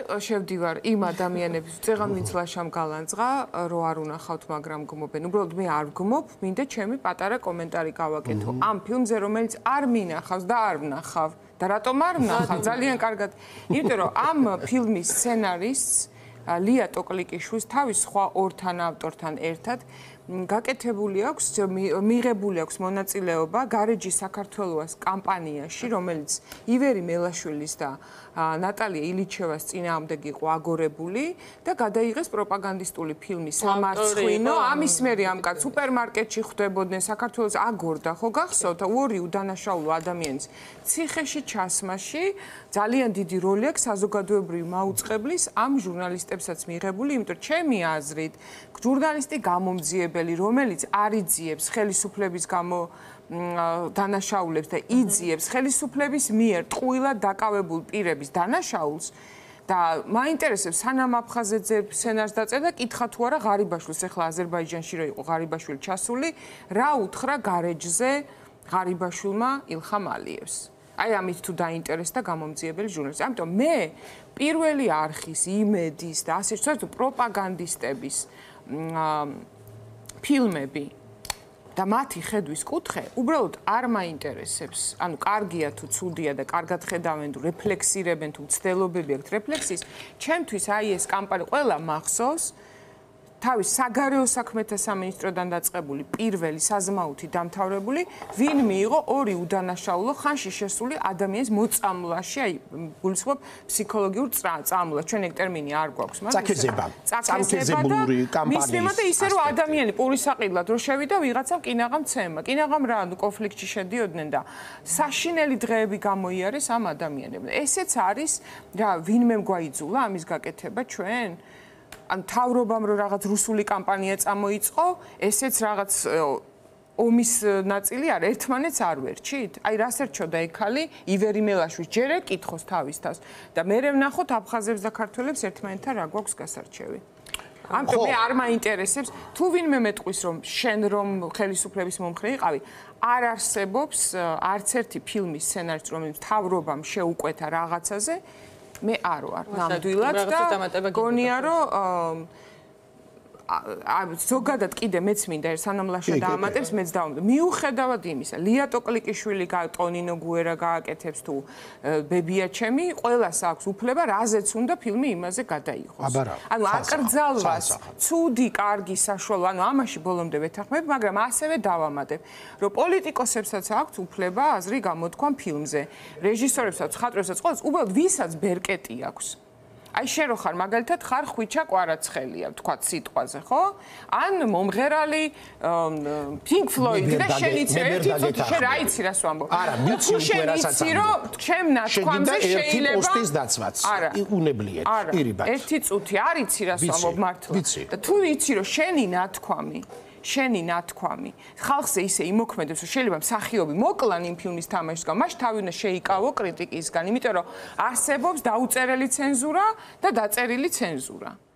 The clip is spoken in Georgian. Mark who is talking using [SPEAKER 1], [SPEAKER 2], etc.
[SPEAKER 1] შევდივარ იმ ადამიანების წეღან ვინც ლაშამ გალანძღა, რო არ უნახავთ, მაგრამ გმობენ. უბრალოდ მე არ ვგმობ, მინდა ჩემი პატარა კომენტარი გავაკეთო. ამ ფილმზე, რომელიც არ მინახავს და არ ვნახავ. და რატომ არ ვნახავ? ძალიან კარგად. იმიტომ რომ ამ ფილმის სცენარისტს ლია ტოკლიკიშვილს თავის სხვა ორ თანაავტორთან ერთად გაკეთებული აქვს, მიღებული აქვს მონაწილეობა გარეჯი საქართველოას კამპანიაში, რომელიც ივერი მელაშვილის და ნატალია ილიჩოვას წინააღმდეგ იყო აგორებული და გადაიღეს პროპაგანდისტული ფილმი სამარცხვინო. ამის მერე ამ კაც სუპერმარკეტში ხვდებოდნენ, საქართველოს აგორდა, ხო გახსოვთ? ორი უდანაშაულო ადამიანის ციხეში ჩასმაში ძალიან დიდი როლი აქვს საზოგადოებრივი მაუწყებლის ამ ჟურნალისტებსაც მიღებული, იმიტომ ჩემი აზრით ჟურნალისტი გამომძიებელი, რომელიც არ იძიებს ხელისუფლების გამო დანაშაულებს და იძიებს ხელისუფლების მიერ ტყუილად დაკავებულ პირების დანაშაულს და მაინტერესებს სანამ აფხაზეთზე სცენარს დაწერდა, კითხა თუ არა ღარიბაშვილს, ახლა აზერბაიჯანში რო იყო ღარიბაშვილი ჩასული, რა უთხრა გარეჯზე ღარიბაშვილმა ილხამ ალიევს. აი ამით თუ დაინტერესდა გამომძიებელი ჟურნალისტი. ამიტომ მე პირველი არხის, იმედის და ასე საერთოდ პროპაგანდისტების ფილმები და მათი ხედვის კუთხე უბრალოდ არ მაინტერესებს. ანუ კარგია თუ ცუდია და კარგად ხედავენ თუ რეფლექსირებენ თუ მცდელობები აქვთ რეფლექსის, ჩემთვის აი ეს კამპანია ყველა მახსოვს თავის საგარეო საქმეთა სამინისტროდან დაწყებული პირველი საზმაუთი დამთავრებული, ვინ მიიღო ორი udanašaulo ხანში შესული ადამიანის მოწამვლაში, აი გულისხმობ ფსიქოლოგიურ წამლას, ჩვენ ეგ ტერმინი არ გვაქვს, მაგრამ
[SPEAKER 2] წამკეზებულური კამპანია.
[SPEAKER 1] და ისე რომ ადამიანი პურისაყიდლად რო შევიდა ვიღაცამ კინაღამ ცემა. კინაღამ რა კონფლიქტში შედიოდნენ და საშინელი დღეები გამოიარეს ამ ადამიანებმა. ესეც არის რა ვინმე გვაიძულა ამის გაკეთება ჩვენ? ან თავრობამ რო რაღაც რუსული კამპანია წამოიწყო, ესეც რაღაც ომის ნაწილი არ ერთმანეთს არ ვერჩით? აი რას ერჩოდა ეგ ხალი ივერი მელაშვილს ჯერ ეკითხოს თავის თავს და მე ვნახოთ აფხაზებს და ქართველებს ერთმანეთთან რა გვაქვს გასარჩევი. ამიტომ მე არ მაინტერესებს თუ ვინმე მეტყვის რომ შენ რომ ხელისუფლების მომხრე იყავი, არ არსებობს არც ერთი ფილმის სცენარისტი რომელიც თავრობამ შეუკვეთა რაღაცაზე მე არ ვარ ნამდვილად და გონია რომ ზოგადად კიდე მეც მინდა სანამ ლაშა დაამატებს მეც დავამატებ მიუხედავად იმისა ლია ტოკლიკიშვილი ტონინო გუერა გააკეთებს თუ ბებია ჩემი ყველას აქვს უფლება რაზეც უნდა ფილმი იმაზე გადაიღოს ანუ აკრძალვას ცუდი კარგი საშუალო ანუ ამაში ბოლომდე ვეთანხმებ მაგრამ ასევე დავამატებ რომ პოლიტიკოსებსაც აქვს უფლება აზრი გამოთქვა ფილმზე რეჟისორებსაც ხატრებსაც ყველას უბრალოდ ვისაც ბერკეტი აქვს აი შენ რო ხარ მაგალითად ხარ ხვიჩა კვარაცხელია თქვა სიტყვაზე ხო ან მომღერალი Pink Floyd და შენ იცი ერთი წუთი შენ რა იცი რას ვამბობ
[SPEAKER 2] არა ვიცი ვერასაც
[SPEAKER 1] ამბობ რომ ჩემ ნათქვამზე შეიძლება
[SPEAKER 2] პოსტის დაცვაც უნებლიეთ პირიბად
[SPEAKER 1] ერთი წუთი არ იცი რას ვამბობ მართლა და თუ იცი რომ შენი ნათქვამი ხალხზე ისე იმოქმედებს რომ შეიძლება მსახიობი მოკლან იმ ფილმის თამაშისგან მაშ თავი უნდა შეიკავო კრიტიკისგან იმიტომ რომ არსებობს დაუწერელი ცენზურა და დაწერილი ცენზურა